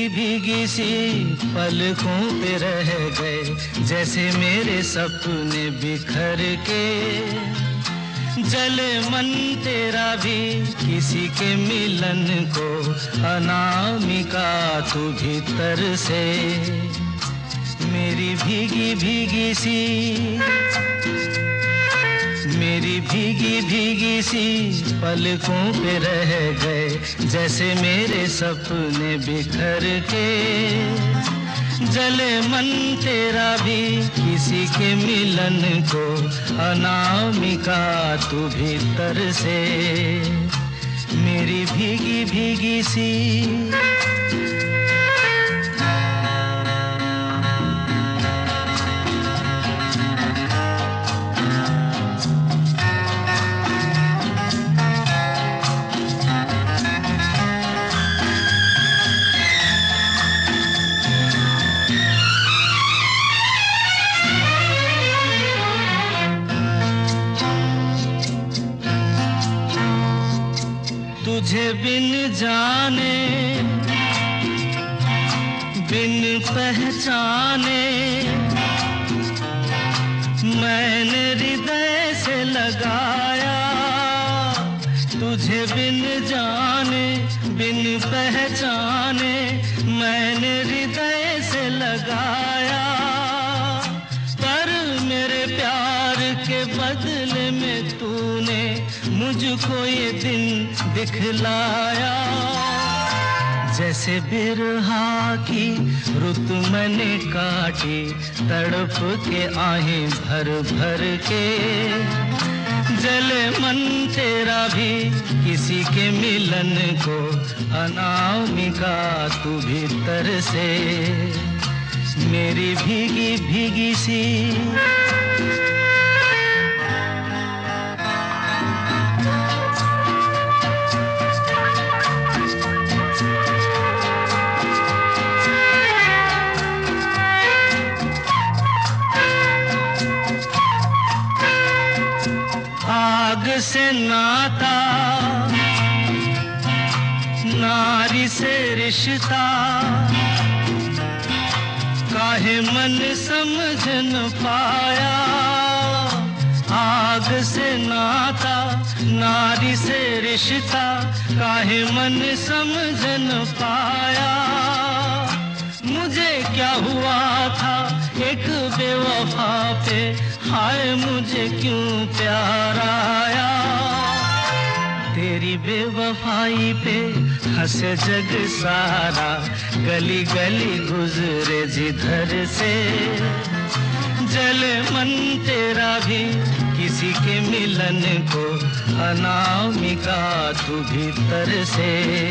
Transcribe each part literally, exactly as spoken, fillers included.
भीगी भीगी सी पलकों पे रह गए, जैसे मेरे सपने बिखर के। जले मन तेरा भी किसी के मिलन को, अनामिका तू भीतर से। मेरी भीगी भीगी सी, मेरी भीगी भीगी सी पलकों पे रह गए, जैसे मेरे सपने बिखर के। जले मन तेरा भी किसी के मिलन को, अनामिका तू भीतर से। मेरी भीगी भीगी सी। तुझे बिन जाने बिन पहचाने, मैंने हृदय से लगाया। तुझे बिन जाने बिन पहचाने, मैंने हृदय से लगाया। पर मेरे प्यार के बदले में तूने मुझको ये दिन दिखलाया। जैसे बिरहा की रुत मैंने काटी, तड़प के आहें भर भर के। जले मन तेरा भी किसी के मिलन को, अनामिका तू भीतर से। मेरी भीगी भीगी सी। आग से नाता, नारी से रिश्ता, काहे मन समझ न पाया। आग से नाता, नारी से रिश्ता, काहे मन समझ न पाया। मुझे क्या हुआ था एक बेवफा पे, हाय मुझे क्यों प्यार आया। तेरी बेवफाई पे हंसे जग सारा, गली गली गुजरे जिधर से। जले मन तेरा भी किसी के मिलन को, अनामिका तू भीतर से।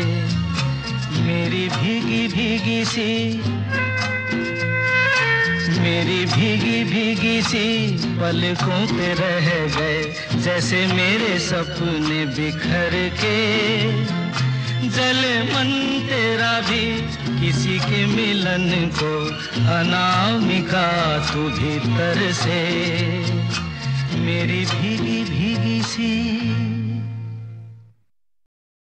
मेरी भीगी भीगी सी, मेरी भीगी भीगी सी पलकों पे रह गए, जैसे मेरे सपने बिखर के। जले मन तेरा भी किसी के मिलन को, अनामिका तू भीतर से। मेरी भीगी भीगी सी।